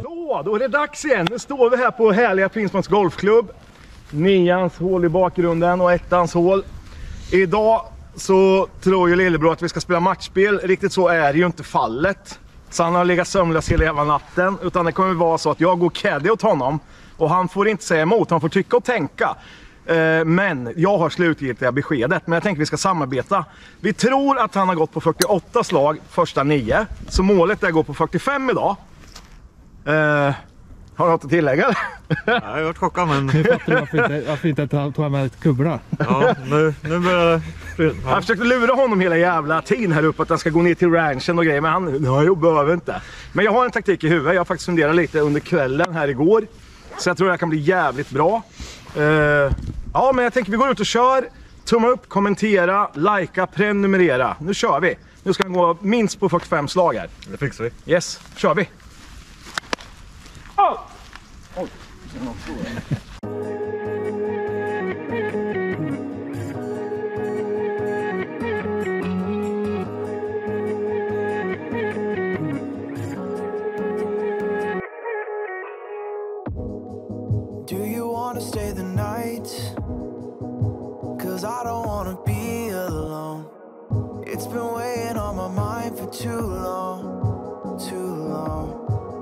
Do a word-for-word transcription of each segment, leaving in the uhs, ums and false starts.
Så, då är det dags igen. Nu står vi här på härliga Finspångs golfklubb. Nians hål i bakgrunden och ettans hål. Idag så tror ju lillebror att vi ska spela matchspel. Riktigt så är det ju inte fallet. Så han har legat sömnlös hela jävla natten. Utan det kommer vara så att jag går caddy åt honom. Och han får inte säga emot, han får tycka och tänka. Men jag har slutgiltiga beskedet. Men jag tänker att vi ska samarbeta. Vi tror att han har gått på fyrtioåtta slag första nio. Så målet är att gå på fyrtiofem idag. Uh, har du något att tillägga? Ja, jag har varit chockad, men... Varför inte, varför inte ta med kubborna? Ja, nu, nu börjar det... Ja. Jag försökte lura honom hela jävla tiden här uppe att han ska gå ner till ranchen och grejer. Men han, nej, jag behöver inte. Men jag har en taktik i huvudet. Jag har faktiskt funderat lite under kvällen här igår. Så jag tror det här kan bli jävligt bra. Uh, ja, men jag tänker vi går ut och kör. Tumma upp, kommentera, likea, prenumerera. Nu kör vi. Nu ska han gå minst på fyrtiofem slag här. Det fixar vi. Yes, kör vi. Oh! Oj. Do you want to stay the night? 'Cause I don't want to be alone. It's been weighing on my mind for too long, too long.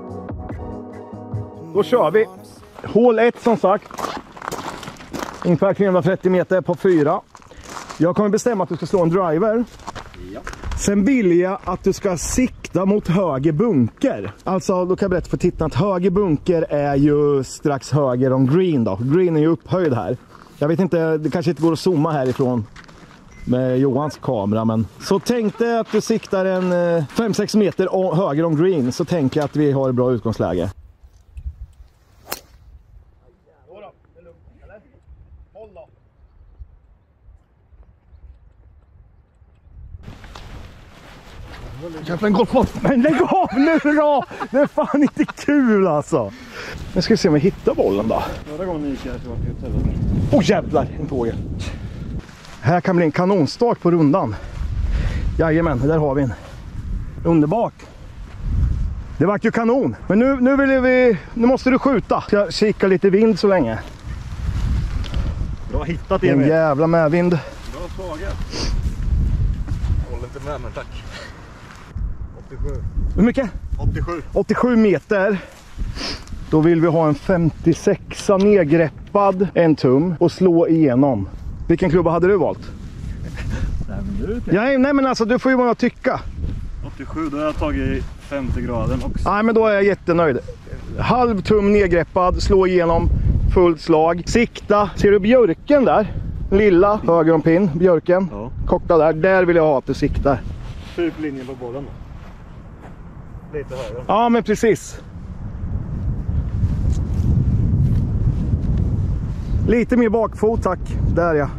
Då kör vi. Hål ett som sagt. Ungefär trehundratrettio meter på fyra. Jag kommer bestämma att du ska slå en driver. Ja. Sen vill jag att du ska sikta mot höger bunker. Alltså då kan jag berätta för tittarna att höger bunker är ju strax höger om green då. Green är ju upphöjd här. Jag vet inte, det kanske inte går att zooma härifrån med Johans kamera, men så tänkte att du siktar en fem sex meter höger om green, så tänker jag att vi har ett bra utgångsläge. Jävlar en golfboll. Men lägg av nu då! Det är fan inte kul alltså. Nu ska vi se om vi hittar bollen då. Förra gången gick jag till Åh oh, jävlar, en fågel. Här kan bli en kanonstart på rundan. Jajamän, där har vi en. Underbart. Det var ju kanon. Men nu, nu, vill vi, nu måste du skjuta. Ska jag kika lite vind så länge. Bra hittat, Emil. En jävla medvind. Bra slaget. Håller inte med, men tack. åttiosju. Hur mycket? åttiosju. åttiosju meter. Då vill vi ha en femtiosex nedgreppad, en tum och slå igenom. Vilken klubba hade du valt? Nej, men du ja, nej men alltså du får ju bara tycka. åttiosju, då har jag tagit femtio graden också. Nej men då är jag jättenöjd. Halv tum nedgreppad, slå igenom, fullt slag. Sikta, ser du björken där? Lilla, höger om pin, björken. Ja. Korta där, där vill jag ha att du siktar. Typ linjen på bollen då. Lite högre. Ja men precis. Lite mer bakfot, tack. Där ja.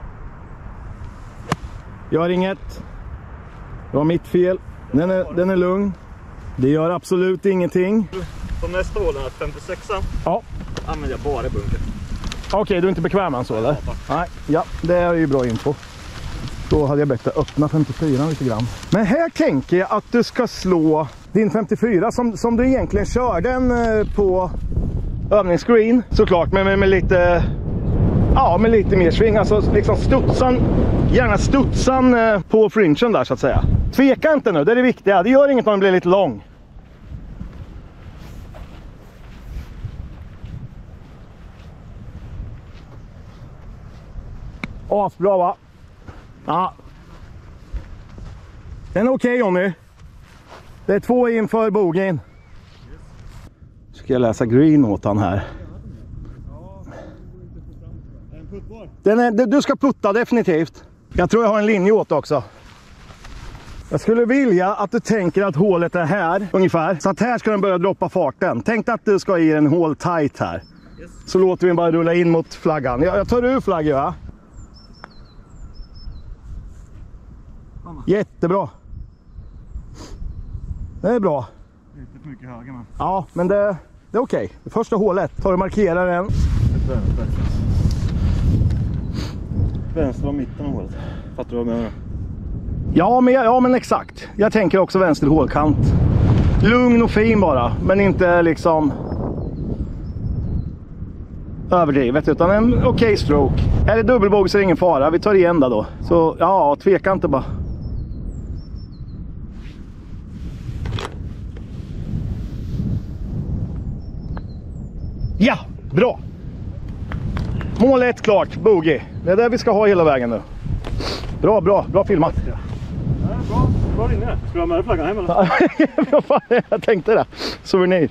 Jag har inget. Det var mitt fel. Den är, den är lugn. Det gör absolut ingenting. På nästa hål är femtiosex. Ja. Använder jag bara bunker. Okej, okay, du är inte bekväm än så eller? Ja, nej, ja, det är ju bra info. Då hade jag bett att öppna femtiofyra lite grann. Men här tänker jag att du ska slå din femtiofyra som, som du egentligen kör den på övningsscreen såklart, men med, med lite ja, med lite mer sving, alltså liksom studsan, gärna studsan på fringen där så att säga. Tveka inte nu, det är det viktiga. Det gör inget om den blir lite lång. Asbra va? Ja. Den är okej okay, Johnny. Det är två inför bogen. Ska jag läsa green åt han här. Den är, du ska putta definitivt. Jag tror jag har en linje åt också. Jag skulle vilja att du tänker att hålet är här ungefär. Så att här ska den börja droppa farten. Tänk att du ska i en hål tight här. Så låter vi den bara rulla in mot flaggan. Jag, jag tar ur flaggan va? Jättebra. Det är bra. Lite för mycket höger men. Ja, men det, det är okej. Okay. Första hålet. Tar du markerar den. Vänster. Vänster var mitten av hålet. Fattar du vad jag menar? Ja men, ja, men exakt. Jag tänker också vänster hålkant. lugn och fin bara, men inte liksom överdrivet, utan en okej okay stroke. Är det dubbelbogey så är det ingen fara, vi tar igen det då. Så ja, tveka inte bara. Ja, bra. Mål ett klart, bogey. Det är det vi ska ha hela vägen nu. Bra, bra, bra filmat. Ja, bra, bra inne. Ska du ha med flaggan hem eller? Vad fan, jag tänkte det. Souvenir.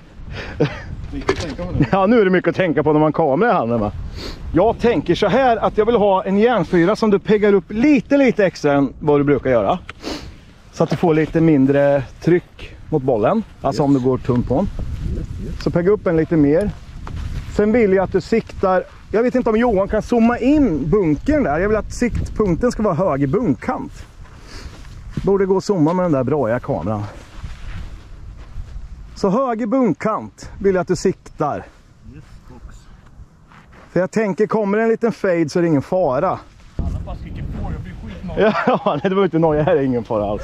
Ja, nu är det mycket att tänka på när man kamerar i handen, va? Jag tänker så här att jag vill ha en järnfyra som du peggar upp lite lite extra än vad du brukar göra. Så att du får lite mindre tryck mot bollen. Alltså yes. Om du går tunt på den. Så pegga upp en lite mer. Sen vill jag att du siktar. Jag vet inte om Johan kan zooma in bunkern där. Jag vill att siktpunkten ska vara hög i bunkkant. Borde gå att zooma med den där bra kameran. Så hög i bunkkant vill jag att du siktar. Yes, box. För jag tänker, kommer en liten fade så är det ingen fara. Alla bara skriker på, jag blir skitnöjd. Ja, nej, det behöver inte noja, här är ingen fara alls.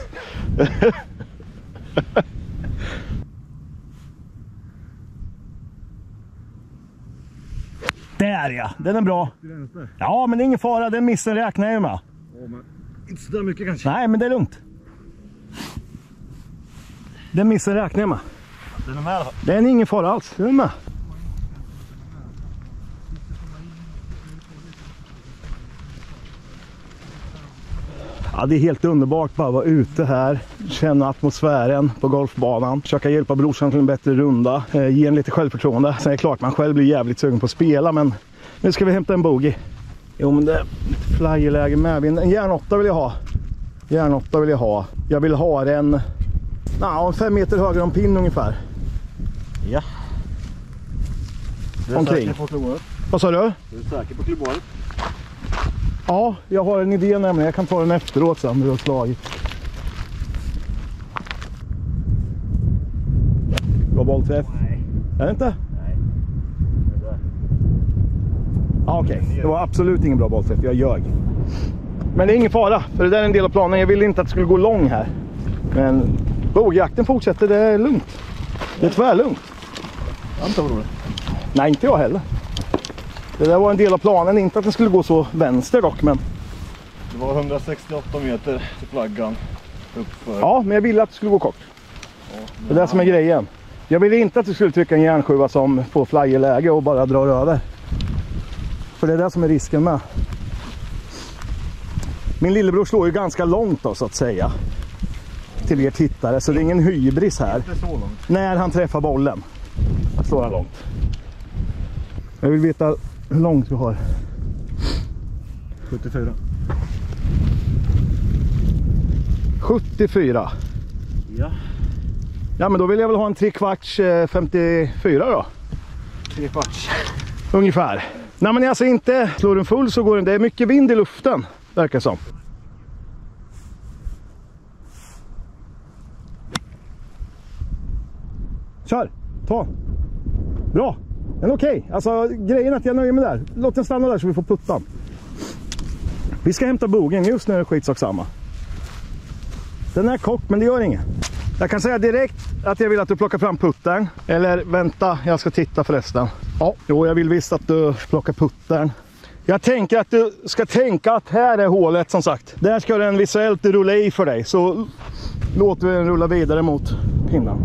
Där ja, den är bra. Ja, men det är ingen fara, den missen räknar jag ju med. Ja, men inte så där mycket kanske. Nej, men det är lugnt. Den missen räknar jag med. Den är med i alla fall. Det är ingen fara alls, den är med. Ja, det är helt underbart bara att vara ute här, känna atmosfären på golfbanan, försöka hjälpa brorsan till en bättre runda, eh, ge en lite självförtroende. Sen är det klart man själv blir jävligt sugen på att spela, men nu ska vi hämta en bogey. Jo, men det är lite flyerläge med. En järnåtta vill jag ha. Järnåtta vill jag ha. Jag vill ha den na, en fem meter högre om pin ungefär. Ja. Du är omkring. Säker på klubbåret? Vad sa du? Du är säker på klubbåret? Ja, jag har en idé nämligen. Jag kan ta den efteråt sen när du har slagit. Bra bollträff. Nej. Är det inte? Nej. Det där. Ja, okej. Okay. Det var absolut ingen bra bollträff. Jag ljög. Men det är ingen fara, för det där är en del av planen. Jag ville inte att det skulle gå lång här. Men bogjakten fortsätter, det är lugnt. Det är tvärlugnt. Jag inte orolig. Nej, inte jag heller. Det där var en del av planen, inte att den skulle gå så vänster dock, men... Det var hundrasextioåtta meter till flaggan uppför. Ja, men jag ville att det skulle gå kort. Ja, det är det som är grejen. Jag ville inte att du skulle trycka en järnsjuva som får flyerläge och bara drar över. För det är det som är risken med. Min lillebror slår ju ganska långt då, så att säga. Till er tittare, så det är ingen hybris här. Inte så långt. När han träffar bollen slår han långt. Jag vill veta hur långt vi har. sjuttiofyra. sjuttiofyra. Ja. Ja, men då vill jag väl ha en tre kvarts femtiofyra då. Tre kvarts. Ungefär. Nej, men alltså inte slår den full så går den. Det är mycket vind i luften, verkar som. Kör, ta. Bra, den är okej. Okay. Alltså grejen är att jag nöjer mig där. Låt den stanna där så vi får puttan. Vi ska hämta bogen, just nu är det skitsak samma. Den är kock, men det gör inget. Jag kan säga direkt att jag vill att du plockar fram puttern. Eller vänta, jag ska titta förresten. Ja, jo, jag vill visst att du plockar puttern. Jag tänker att du ska tänka att här är hålet, som sagt. Där ska den visuellt rulla i för dig. Så låter vi den rulla vidare mot pinnen.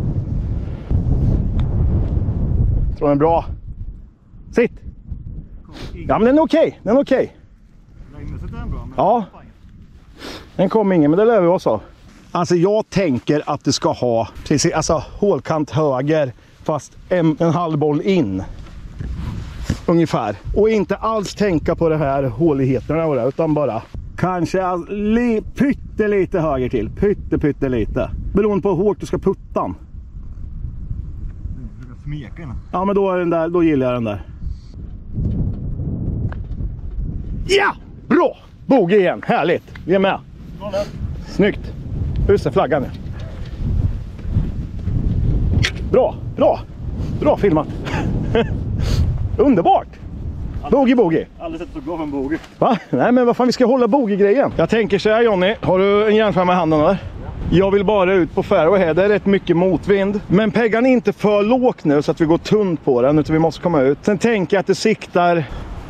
Tror den är bra. Sitt! Ja, men den är okej, okay. Den är okej. Okay. Ja. Den kom ingen, men det lär vi oss av. Alltså jag tänker att du ska ha precis, alltså hålkant höger fast en, en halv boll in. Ungefär. Och inte alls tänka på det här håligheterna utan bara kanske li, pytte lite höger till. Pytte pytte lite. Beroende på hur hårt du ska putta. Du ska smeka innan. Ja, men då är den där, då gillar jag den där. Ja! Bra! Bogey igen, härligt. Vi är med. Snyggt. Hur ser flaggan nu? Bra, bra. Bra filmat. Underbart. Bogey, bogey. Aldrig sett så gav en bogey. Va? Nej, men vad fan, vi ska hålla bogey-grejen. Jag tänker så här, Johnny. Har du en järnfärg i handen eller? Ja. Jag vill bara ut på fairway här. Det är rätt mycket motvind. Men peggan är inte för lågt nu så att vi går tunt på den. Utan vi måste komma ut. Sen tänker jag att det siktar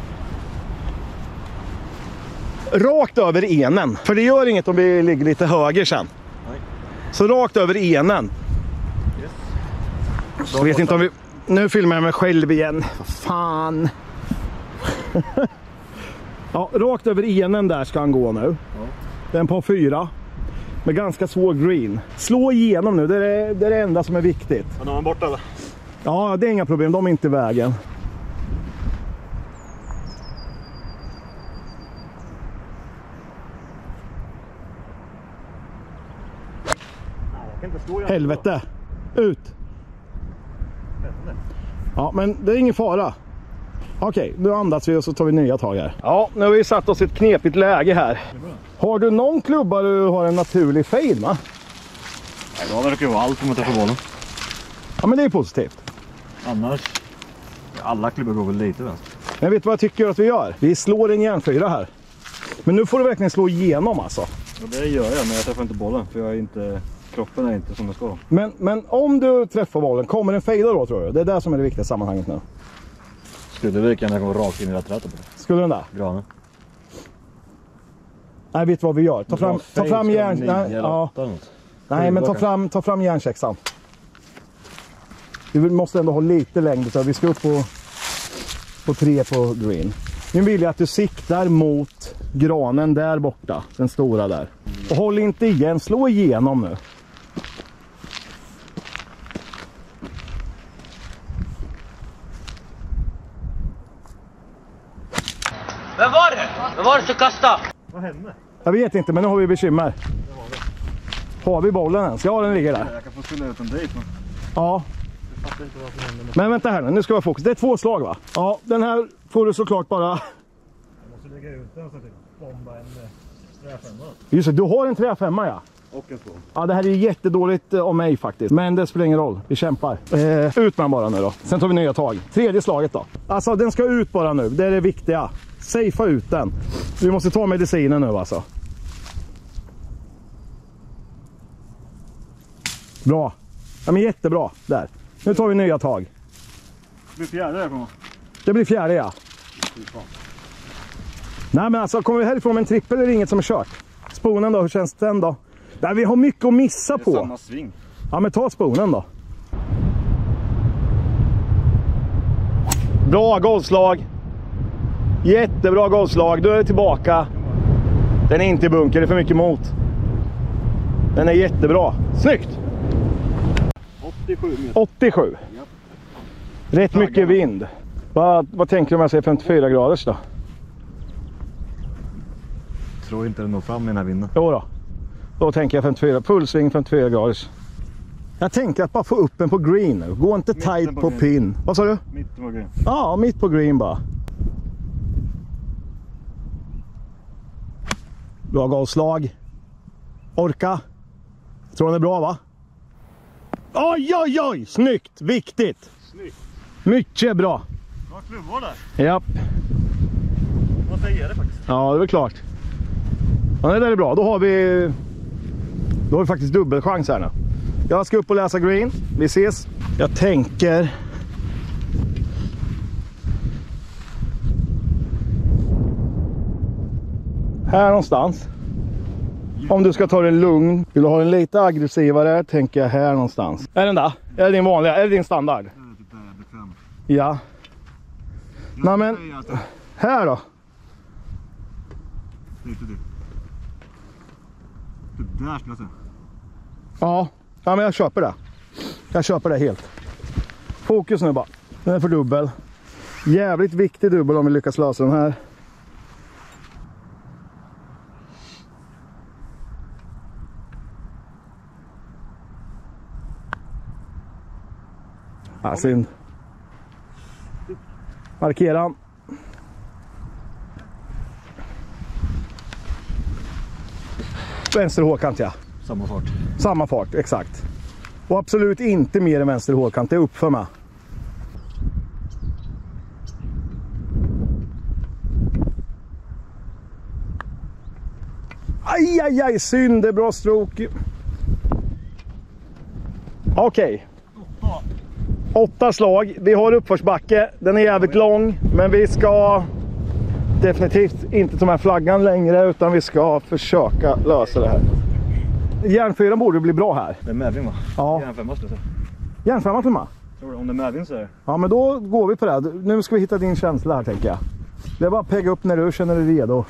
rakt över enen. För det gör inget om vi ligger lite höger sen. Nej. Så rakt över enen. Yes. Jag vet inte om vi... Nu filmar jag mig själv igen. Vad fan. Ja, rakt över enen där ska han gå nu. Ja. Den på fyra. Med ganska svår green. Slå igenom nu, det är det, är det enda som är viktigt. Ja, de är borta eller? Ja, det är inga problem, de är inte i vägen. Helvete. Ut. Ja, men det är ingen fara. Okej, nu andas vi och så tar vi nya tag här. Ja, nu har vi satt oss i ett knepigt läge här. Har du någon klubba du har en naturlig fade, va? Nej, då verkar ju vara allt om man tar för bollen. Ja, men det är positivt. Annars, alla klubbor går väl lite vänster. Men vet du vad jag tycker att vi gör? Vi slår en järnfyra här. Men nu får du verkligen slå igenom alltså. Ja, det gör jag, men jag träffar inte bollen för jag är inte... Kroppen är inte som den ska. Men, men om du träffar bollen, kommer den fejda då tror du? Det är det som är det viktiga sammanhanget nu. Skulle det lika gärna gå rakt in i rätt rätt på det? Skulle den där? Granen. Nej, vet du vad vi gör? Ta fram, ta fram järn... Nej, ja. Nej, men ta fram, ta fram järnsexan. Vi måste ändå ha lite längd så vi ska upp på, på tre på green. Nu vill jag att du siktar mot granen där borta, den stora där. Och håll inte igen, slå igenom nu. Vem var det? Vem var det som kastade? Vad hände? Jag vet inte, men nu har vi bekymmer. Har vi bollen ens? Ja, den ligger där. Jag kan få spela ut en dejt, men... Ja. Jag fattar inte vad som händer nu. Men vänta här nu, nu ska vi ha fokus. Det är två slag, va? Ja, den här får du såklart bara... Jag måste lägga ut den så att jag bomba en träfemma. Just det, du har en träfemma, ja. Och en två. Ja, det här är jättedåligt om mig faktiskt. Men det spelar ingen roll. Vi kämpar. Eh, ut med den bara nu då. Sen tar vi nya tag. Tredje slaget då. Alltså, den ska ut bara nu. Det är det viktiga. Safea ut den. Vi måste ta medicinen nu alltså. Bra. Ja, men jättebra. Där. Nu tar vi nya tag. Det blir fjärde där kommer. Det blir fjärde, ja. Nej, men alltså, kommer vi härifrån med en trippel eller inget som är kört? Sponen då, hur känns den då? Där vi har mycket att missa på. Det är samma sving. Ja, men ta sponen då. Bra golvslag. Jättebra golvslag. Då är det tillbaka. Den är inte i bunker, det är för mycket mot. Den är jättebra. Snyggt! åttiosju meter. åttiosju. Ja. Rätt mycket vind. Vad, vad tänker du om jag säger femtiofyra graders då? Jag tror inte den når fram i den här vinden. Jo då. Då tänker jag femtiofyra. Fullsving femtiofyra graders. Jag tänker att bara få upp en på green nu. Gå inte Mitten tight på på green. pin. Vad sa du? Mitten var grön. Ja, mitt på green bara. Bra golvslag. Orka. Tror den är bra, va? Oj, oj, oj! Snyggt! Viktigt! Snyggt. Mycket bra! Bra klubbor där. Japp. Vad säger det faktiskt? Ja, det är väl klart. Ja, det där är bra. Då har vi... Då har vi faktiskt dubbelchans här nu. Jag ska upp och läsa green. Vi ses. Jag tänker... Här någonstans. Om du ska ta den lugn. Vill du ha den lite aggressivare, tänker jag här någonstans. Är den där? Är det din vanliga? Är det din standard? Det är typ där jag är bekväm. Ja. Nej, men... Här då? Lite typ. Typ där skulle jag säga. Ja. Ja, men jag köper det. Jag köper det helt. Fokus nu bara. Den är för dubbel. Jävligt viktig dubbel om vi lyckas lösa den här. Ja, synd. Markera. Vänster hårkant, ja. Samma fart. Samma fart, exakt. Och absolut inte mer än vänster hårkant, det är upp för mig. Aj, aj, aj, synd, det är bra stroke. Okej. Åtta slag. Vi har uppförsbacke. Den är jävligt lång. Men vi ska definitivt inte ta med flaggan längre. Utan vi ska försöka lösa det här. Järnfyran borde bli bra här. Det är medvind va? Ja. Järnfemma ska jag säga. Järnfemma till mig. Tror du, om det är medvind så är det. Ja, men då går vi på det. Nu ska vi hitta din känsla här, tänker jag. Det är bara att pegga upp när du känner dig redo.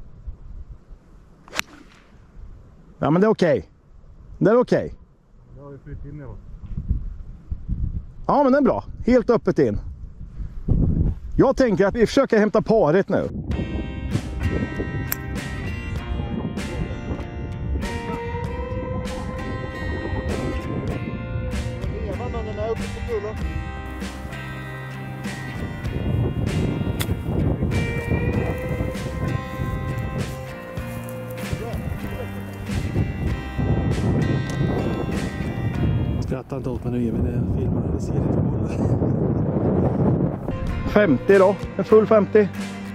Ja, men det är okej. Okay. Det är okej. Okay. Ja, men det är bra. Helt öppet in. Jag tänker att vi försöker hämta paret nu. Skrattar inte åt mig nu, men det filmar. Det ser inte på. femtio då. En full femtio.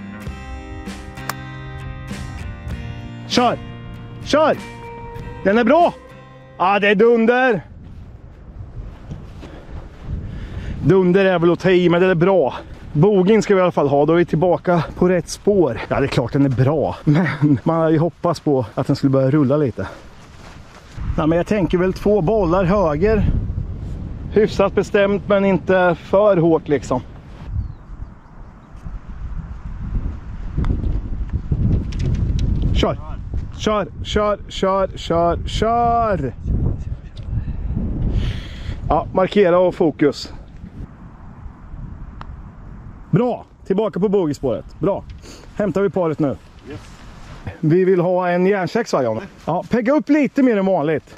Kör! Kör! Den är bra! Ja, ah, det är dunder. Dunder är väl att ta i, men det är bra. Bogen ska vi i alla fall ha, då är vi tillbaka på rätt spår. Ja, det är klart den är bra, men man har ju hoppats på att den skulle börja rulla lite. Ja, men jag tänker väl två bollar höger. Hyfsat bestämt, men inte för hårt liksom. Kör! Kör, kör, kör, kör, kör! Ja, markera och fokus. Bra! Tillbaka på bogeyspåret. Bra. Hämtar vi paret nu. Yes. Vi vill ha en järnsex, va, John? Ja, pegga upp lite mer än vanligt.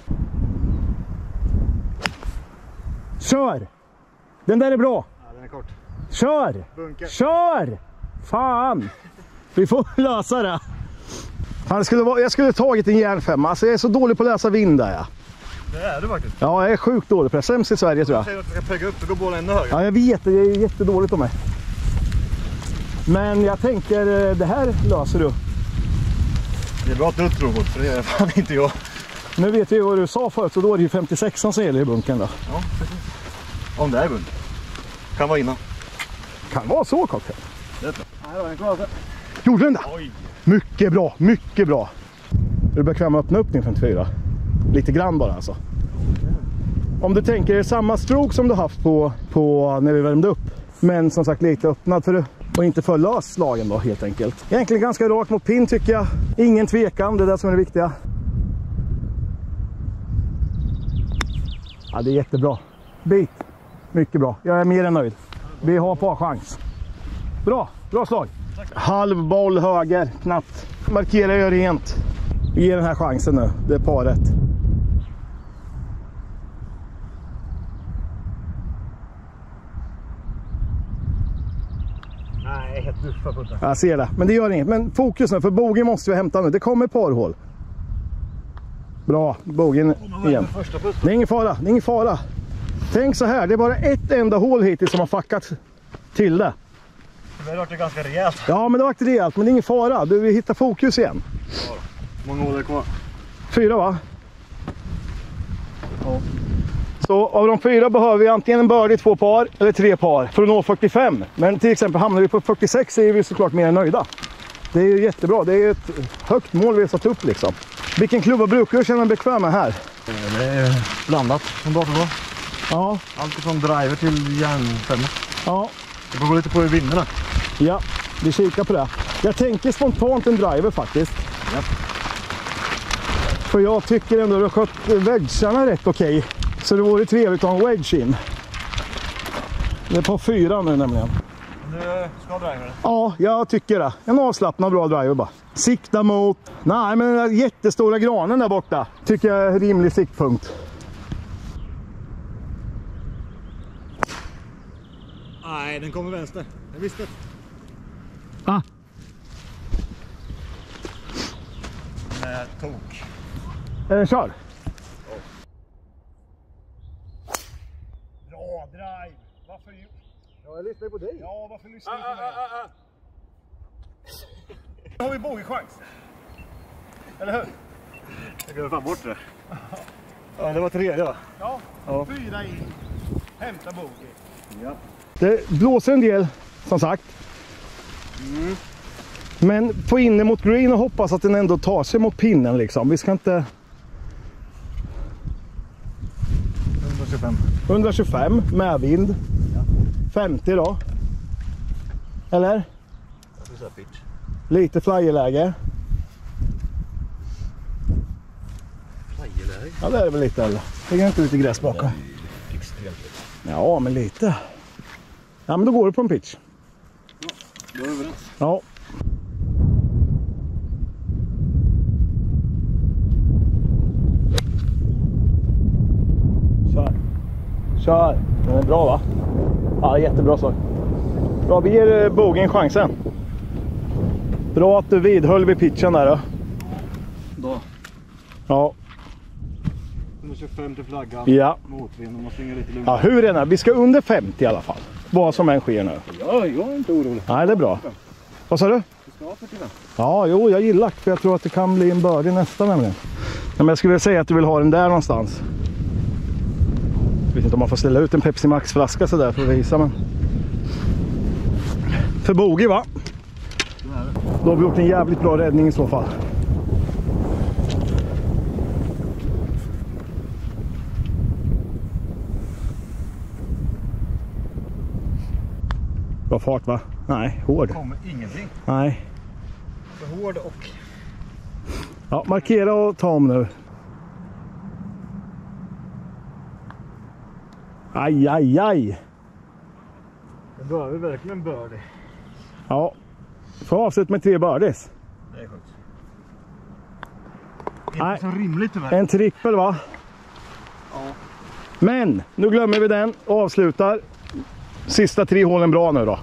Kör! Den där är bra. Ja, den är kort. Kör! Bunker. Kör! Fan! Vi får lösa det. Fan, det skulle vara, jag skulle tagit en järnfemma. Alltså, jag är så dålig på att läsa vind där, ja. Det är du faktiskt. Ja, jag är sjukt dålig på det. Sämst i Sverige, tror jag. Jag säger att jag ska pegga upp, då går bollen ännu högre. Ja, jag vet. Det är jättedåligt om mig. Men jag tänker, det här löser du. Det är bra att du tror på, för det är fan inte jag. Nu vet vi vad du sa förut, så då är det ju femtiosex som gäller i bunken då. Ja, precis. Om det är bunk. Kan vara innan. Kan vara så, cocktail. Det är bra. Nej, då, en klar. Gjorde den det? Oj. Mycket bra, mycket bra. Är du bekväm att öppna upp din femtiofyra? Lite grann bara alltså. Om du tänker är samma stroke som du haft på, på när vi värmde upp. Men som sagt lite öppnad för och inte för lös slagen då, helt enkelt. Egentligen ganska rakt mot pin, tycker jag. Ingen tvekan, det är det som är det viktiga. Ja, det är jättebra. Bit. Mycket bra. Jag är mer än nöjd. Vi har på chans. Bra, bra slag. Halv boll höger, knappt. Markera, gör rent. Vi ger den här chansen nu, det är paret. Nej, helt duffa putten. Jag ser det, men det gör inget. Men fokus nu, för bogen måste vi hämta nu. Det kommer parhål. Bra, bogen igen. Det är ingen fara, det är ingen fara. Tänk så här, det är bara ett enda hål hittills som har fuckat till det. Det har varit ganska rejält. Ja, men det har varit rejält, men det är ingen fara. Du vill hitta fokus igen. Ja, många hål är kvar. Fyra, va? Ja. Så av de fyra behöver vi antingen en birdie, två par eller tre par för att nå fyrtiofem. Men till exempel hamnar vi på fyrtiosex så är vi såklart mer än nöjda. Det är ju jättebra, det är ett högt mål vi har satt upp liksom. Vilken klubba brukar du känna bekväm med här? Det är blandat som bra för bra. Ja. Allt från driver till järnfemma. Ja. Det får gå lite på i vindarna. Ja, vi kikar på det. Jag tänker spontant en driver faktiskt. Ja. För jag tycker ändå att du har skött wedgarna rätt okej. Okay. Så det vore trevligt att ha en wedge in. Det är på fyra nu nämligen. Du ska ha driver? Ja, jag tycker det. En avslappnad bra driver bara. Sikta mot... Nej, men den där jättestora granen där borta tycker jag är en rimlig siktpunkt. Nej, den kommer vänster. Jag visste. Ah. Med tok. Är den kör? Oh. Bra drive. Varför... Ja, jag lyssnar på dig. Ja, varför lyssnar du på mig? Ah, ah, ah. Nu har vi bogeychans. Eller hur? Jag glömde fan bort det. Ja, det var tredje va? Ja. Ja. Fyra in. Hämta bogey. Ja. Det blåser en del, som sagt. Mm. Men få in den mot green och hoppas att den ändå tar sig mot pinnen liksom. Vi ska inte... hundratjugofem. hundratjugofem med vind. Ja. femtio då. Eller? Jag ska säga pitch. Lite flyerläge. Flyerläge? Ja, det är det väl lite eller? Det är inte lite gräs bakom. Extremt. Ja, men lite. Ja, men då går det på en pitch. Ja, då är vi överens. Ja. Kör. Kör. Den är bra va? Ja, jättebra sak. Bra, vi ger bogen chansen. Bra att du vidhöll vid pitchen där då. Då. Ja. hundratjugofem till flaggan. Ja. Motvind och man svingar lite lugnt. Ja, hur är det? Vi ska under femtio i alla fall. Vad som än sker nu. Ja, jag är inte orolig. Nej, det är bra. Vad sa du? Du ska ha fyrtiofem. Ja, jo, jag gillar för jag tror att det kan bli en birdie nästa nämligen. Men jag skulle vilja säga att du vill ha den där någonstans. Jag vet inte om man får ställa ut en Pepsi Max-flaska så där för att visa, men... För bogey va? Då har vi gjort en jävligt bra räddning i så fall. Bra fart va? Nej, hård. Kommer ingenting. Nej. För hård och... Ja, markera och ta om nu. Aj, aj, aj. Det behöver verkligen birdie. Ja, får avslut med tre birdies. Det är sjukt. Nej. Inte så rimligt tyvärr. En trippel va? Ja. Men, nu glömmer vi den och avslutar. Sista tre hålen bra nu då.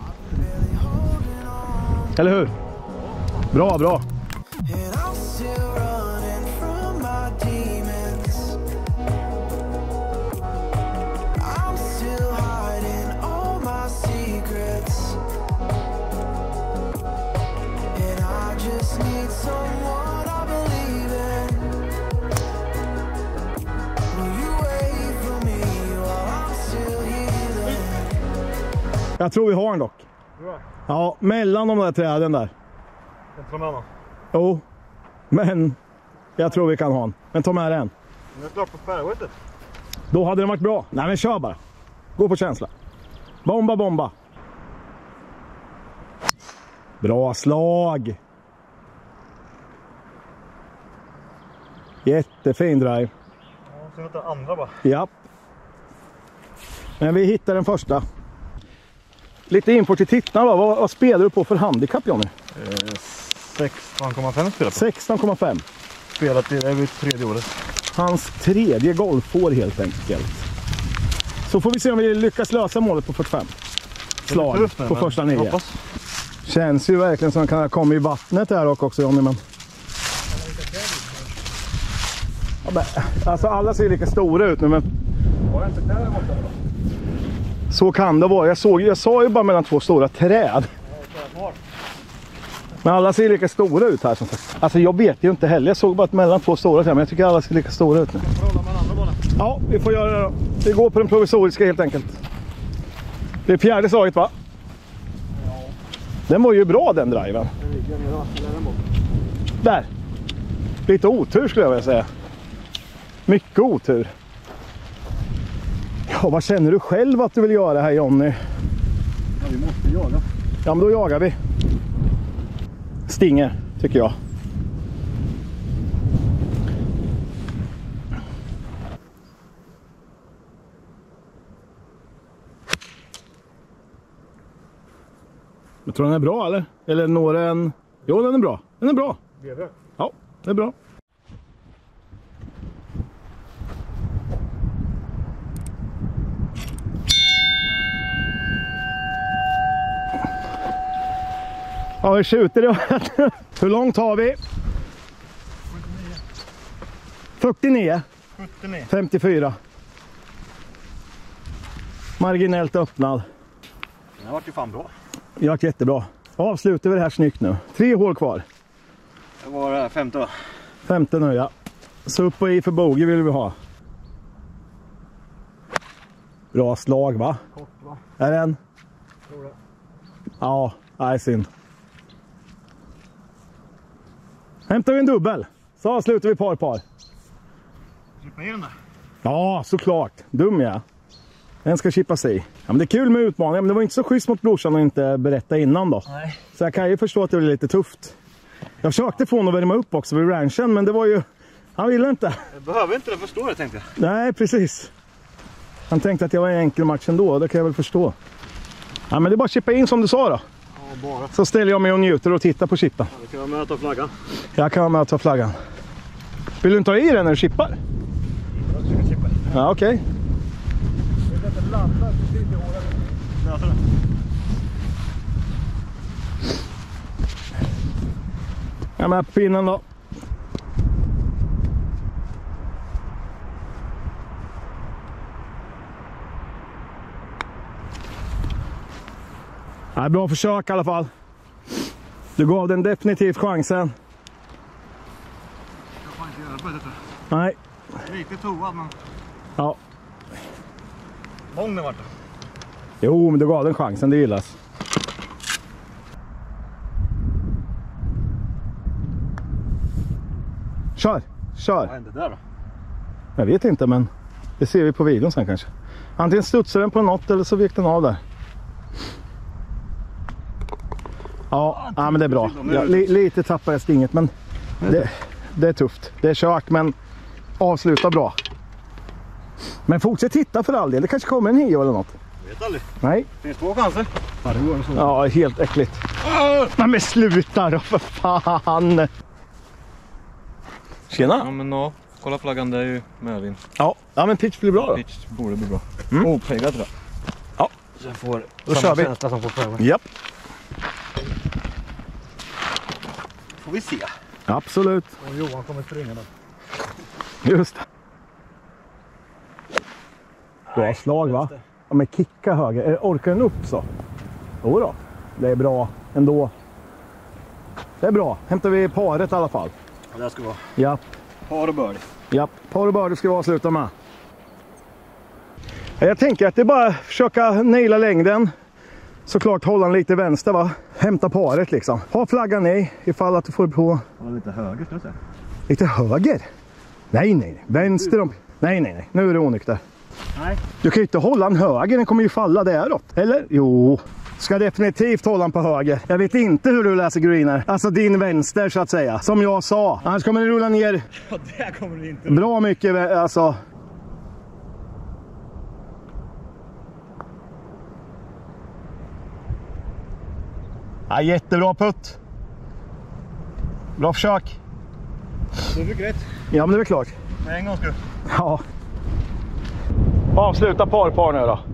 Eller hur? Bra, bra. And I'm still running from my demons. I'm still hiding all my secrets. And I just need someone I believe in. Will you wait for me while I'm still healing? Jag tror vi har en dock. Bra. Ja, mellan de där träden där. Jag tar med honom. Jo, men jag tror vi kan ha en. Men ta med den. Nu är jag klart på fairwayet. Då hade den varit bra. Nej men kör bara. Gå på känsla. Bomba, bomba. Bra slag. Jättefin drive. Ja, så jag tar andra bara. Ja. Men vi hittar den första. Lite info till tittarna då. Vad, vad spelar du på för handikapp Johnny? Eh, sexton komma fem spelar på. sexton komma fem. Spelat i det är vi tredje året. Hans tredje golfår helt enkelt. Så får vi se om vi lyckas lösa målet på fyrtiofem. Slag Tufft, på men första nio. hoppas. Känns ju verkligen som att han kan komma i vattnet här också Johnny. Men... Ja, men, alltså alla ser lika stora ut nu men... Så kan det vara. Jag, såg, jag sa ju bara mellan två stora träd. Men alla ser lika stora ut här som sagt. Alltså jag vet ju inte heller. Jag såg bara mellan två stora träd men jag tycker alla ser lika stora ut nu. Ja, vi får göra det då. Vi går på den provisoriska helt enkelt. Det är fjärde slaget va? Den var ju bra den driven. Där. Lite otur skulle jag vilja säga. Mycket otur. Ja, vad känner du själv att du vill göra här Johnny? Ja, vi måste jaga. Ja, men då jagar vi. Stinger, tycker jag. Jag tror den är bra, eller? Eller når den... Jo, den är bra. Den är bra. Det är bra. Ja, det är bra. Ja, vi skjuter det. Hur långt har vi? fyrtionio. sjuttionio. femtiofyra. Marginellt öppnad. Det har varit ju fan bra. Det har varit jättebra. Avslutar vi det här snyggt nu. Tre hål kvar. Det var det här femte va? Femte nu, ja. Så upp och i för bogey vill vi ha. Bra slag va? Kort va? Är den? Tror det. Ja, nej synd. Hämtar vi en dubbel. Så avslutar vi par par. Klippa i den där. Ja, såklart. Dum ja. Den ska chippa sig. Ja, men det är kul med utmaningar, men det var inte så schysst mot brorsan att inte berätta innan då. Nej. Så jag kan ju förstå att det blir lite tufft. Jag försökte få honom att värma upp också vid ranchen, men det var ju... Han ville inte. Jag behöver inte det, förstår jag tänkte jag. Nej, precis. Han tänkte att jag var en enkel match ändå, det kan jag väl förstå. Ja, men det är bara att chippa in som du sa då. Ja, bara. Så ställer jag mig och njuter och tittar på chippen. Ja, det kan vara med att ta flaggan. Jag kan vara med att ta flaggan. Vill du inte ha i den när du chippar? Jag ska chippa. Ja, okej. Okay. Jag vet inte, landar precis i hålet. Löser det. Jag är med på pinnen då. Ja, bra försök i alla fall. Du gav den definitivt chansen. Jag får inte göra på det tror jag. Nej. Lite toad men... Ja. Lång den vart det. Jo, men du gav den chansen, det gillas. Kör, kör. Vad hände där då? Jag vet inte, men det ser vi på videon sen kanske. Antingen studsar den på något eller så vek den av där. Ja, ja men det är bra. Ja, li, lite tappar jag stinget, men det, det är tufft. Det är kört, men avsluta bra. Men fortsätt titta för all del. Det kanske kommer en hio eller något. Jag vet aldrig. Nej. Finns två chanser. Ja, det går en sån. Ja, helt äckligt. Nej, men sluta då, för fan. Tjena. Ja, men ja. Kolla flaggan, det är ju medvind. Ja, ja men pitch blir bra då. Pitch borde bli bra. Mm. Opeggat tror jag. Ja. Så jag får Då samma kör vi. känsla som på förra. Japp. Får vi se. Absolut. Och Johan kommer springa då. Just det. Bra slag va? Ja, men kicka höger. Orkar den upp så? Jo då. Det är bra ändå. Det är bra. Hämtar vi paret i alla fall. Ja, det ska vara. Japp. Par och birdie. Japp. Par och birdie ska vi avsluta med. Jag tänker att det är bara att försöka naila längden. Såklart hålla den lite vänster va? Hämta paret liksom. Ha flaggan i ifall att du får på... Ja, lite höger ska jag säga. Lite höger? Nej, nej. Vänster om... Nej, nej, nej. Nu är det onykter. Nej. Du kan ju inte hålla en höger, den kommer ju falla däråt. Eller? Jo. Ska definitivt hålla den på höger. Jag vet inte hur du läser greener. Alltså din vänster så att säga. Som jag sa. Annars kommer den rulla ner. Ja, det kommer det inte. Bra mycket, alltså. Ja, jättebra putt. Bra försök. Du fick rätt. Ja, men det är väl klart. Med en gång skull. Ja. Avsluta par par nu då.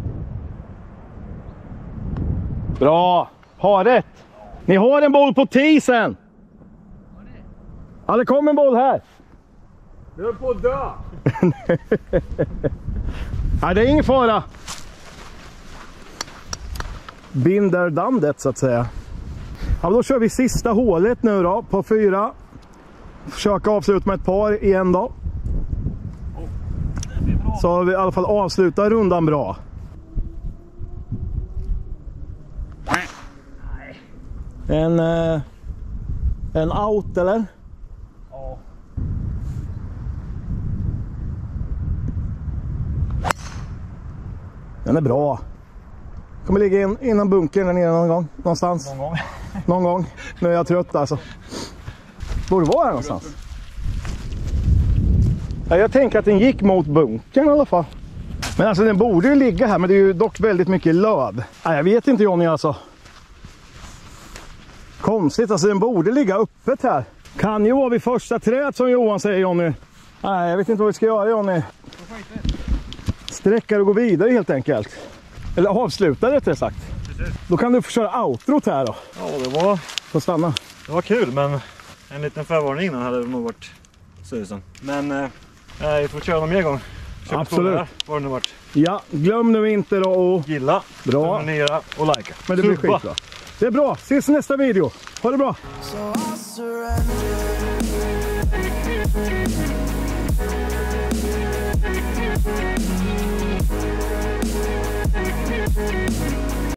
Bra. Paret. Ni har en boll på tisen. Ja, det kom en boll här. Du är på att dö. Nej, det är ingen fara. Binder dandet så att säga. Ja, då kör vi sista hålet nu då på fyra. Försöka avsluta med ett par igen då. Så har vi i alla fall avslutat rundan bra. En, eh, en out eller? Ja. Den är bra. Kommer ligga in innan bunkern där nere någon gång. Någonstans. Någon gång. Någon gång. Nu är jag trött alltså. Borde vara här någonstans. Ja, jag tänker att den gick mot bunkern i alla fall. Men alltså den borde ju ligga här, men det är ju dock väldigt mycket löv. Nej, jag vet inte Johnny alltså. Konstigt, alltså den borde ligga öppet här. Kan ju vara vid första träd som Johan säger Johnny. Nej, jag vet inte vad vi ska göra Johnny. Sträcka och gå vidare helt enkelt. Eller avsluta rättare sagt. Precis. Då kan du få köra outrot här då. Ja, det var, Få stanna. det var kul, men en liten förvarning innan hade det nog varit susen. Men eh, vi får köra någon mer gång. Köp Absolut. Här, var det nu varit. Ja, glöm nu inte då och... Gilla, Bra. prenumerera och likea. Men det blir Super. skitbra. Det är bra. Ses i nästa video. Ha det bra. So I surrender.